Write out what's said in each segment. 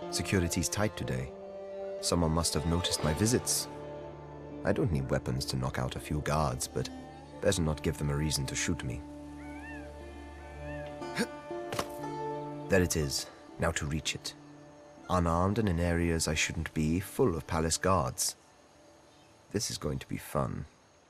Security's tight today. Someone must have noticed my visits. I don't need weapons to knock out a few guards, but better not give them a reason to shoot me. There it is. Now to reach it. Unarmed and in areas I shouldn't be, full of palace guards. This is going to be fun.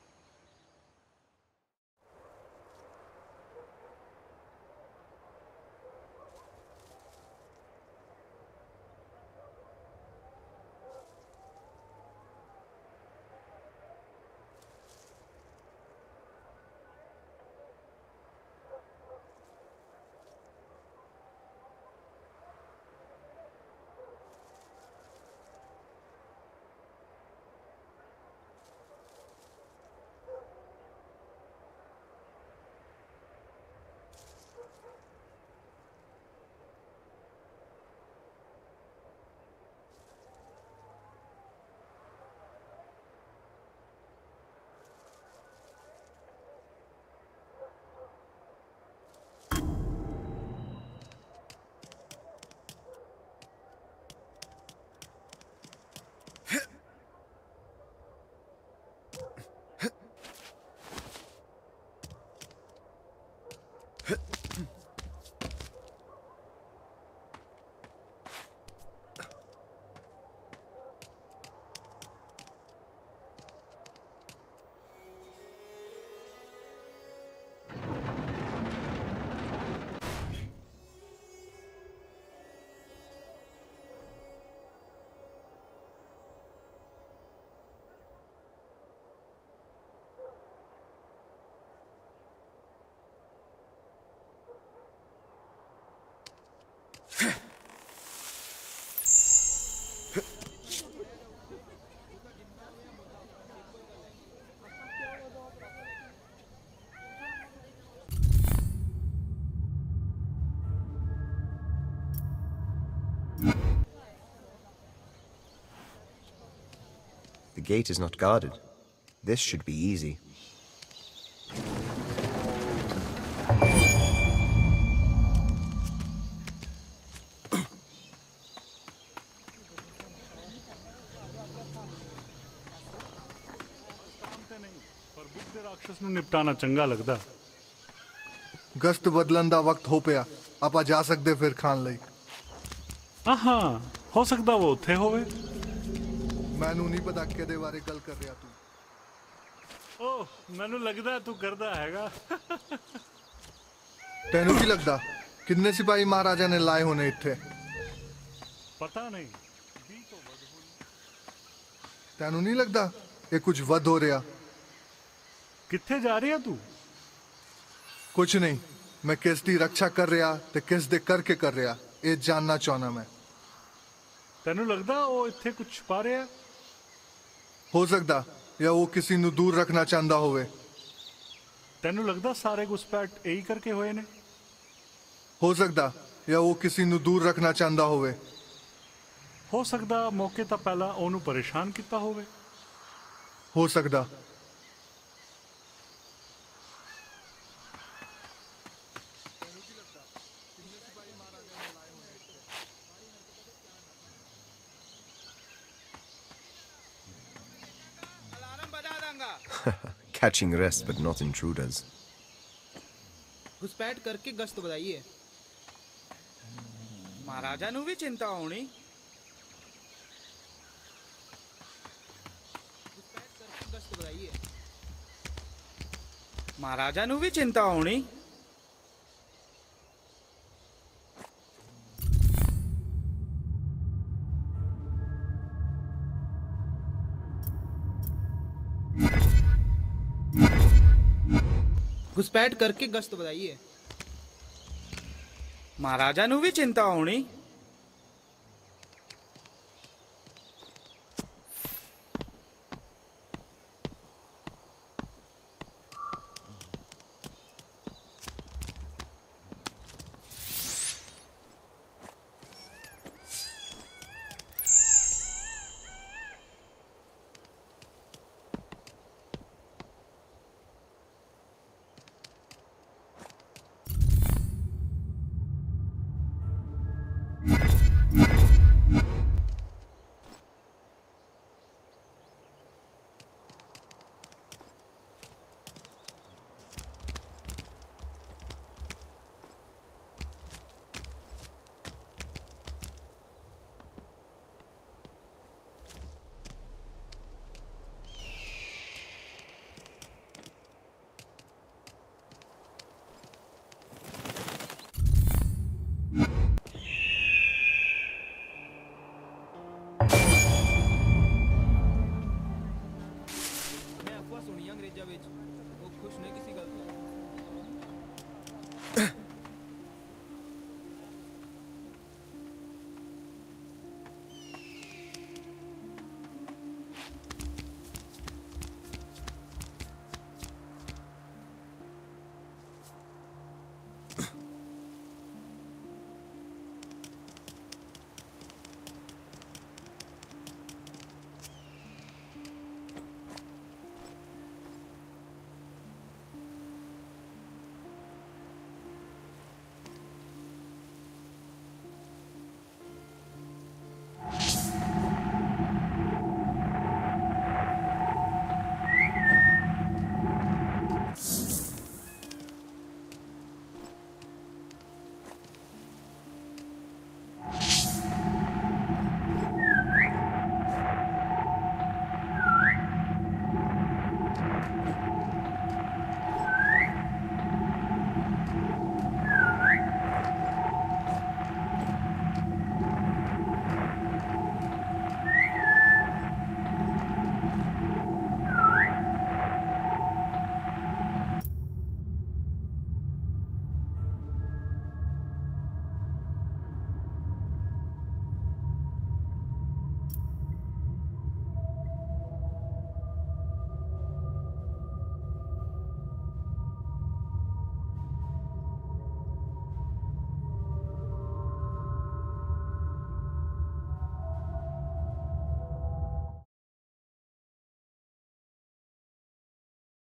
The gate is not guarded. This should be easy. ਰਾਖਸ਼ ਨੂੰ ਨਿਪਟਾਣਾ ਚੰਗਾ ਲੱਗਦਾ। ਗਸ਼ਤ ਬਦਲਣ ਦਾ ਵਕਤ ਹੋ ਪਿਆ। ਆਪਾਂ ਜਾ ਸਕਦੇ ਫਿਰ ਖਾਣ ਲਈ। ਹਾਂ, ਹੋ ਸਕਦਾ ਉਹ ਉੱਥੇ ਹੋਵੇ। ਮੈਨੂੰ ਨਹੀਂ ਪਤਾ ਕਿਹਦੇ ਬਾਰੇ ਗੱਲ ਕਰ ਰਿਹਾ ਤੂੰ। ਓਹ, ਮੈਨੂੰ ਲੱਗਦਾ ਤੂੰ ਕਰਦਾ ਹੈਗਾ। ਤੈਨੂੰ ਕੀ ਲੱਗਦਾ ਕਿੰਨੇ ਸਿਪਾਹੀ ਮਹਾਰਾਜਾ ਨੇ ਲਾਏ ਹੋਣੇ ਇੱਥੇ? ਪਤਾ ਨਹੀਂ। 20 ਤੋਂ ਵੱਧ ਹੋਣ। ਤੈਨੂੰ ਨਹੀਂ ਲੱਗਦਾ ਇਹ ਕੁਝ ਵੱਧ ਹੋ ਰਿਹਾ? ਕਿੱਥੇ ਜਾ ਰਿਹਾ ਤੂੰ? ਕੁਝ ਨਹੀਂ, ਮੈਂ ਕਿਸ ਦੀ ਰੱਖਿਆ ਕਰ ਰਿਹਾ ਤੇ ਕਿਸ ਦੇ ਕਰਕੇ ਕਰ ਰਿਹਾ ਇਹ ਜਾਣਨਾ ਚਾਹਨਾ ਮੈਂ। ਤੈਨੂੰ ਲੱਗਦਾ ਉਹ ਇੱਥੇ ਕੁਝ ਛੁਪਾ ਰਿਹਾ? ਹੋ ਸਕਦਾ ਜਾਂ ਉਹ ਕਿਸੇ ਨੂੰ ਦੂਰ ਰੱਖਣਾ ਚਾਹੁੰਦਾ ਹੋਵੇ। ਤੈਨੂੰ ਲੱਗਦਾ ਸਾਰੇ ਘੁਸਪੈਠ ਇਹੀ ਕਰਕੇ ਹੋਏ ਨੇ? ਹੋ ਸਕਦਾ ਜਾਂ ਉਹ ਕਿਸੇ ਨੂੰ ਦੂਰ ਰੱਖਣਾ ਚਾਹੁੰਦਾ ਹੋਵੇ। ਹੋ ਸਕਦਾ ਮੌਕੇ ਤੋਂ ਪਹਿਲਾਂ ਉਹਨੂੰ ਪਰੇਸ਼ਾਨ ਕੀਤਾ ਹੋਵੇ। ਹੋ ਸਕਦਾ। Catching rest, but not intruders. घुसपैठ करके गश्त बधाइए। महाराजा नू भी चिंता होनी। घुसपैठ करके गश्त बधाइए। महाराजा नू भी चिंता होनी। घुसपैठ करके गश्त बधाइए। महाराजा नू भी चिंता होनी।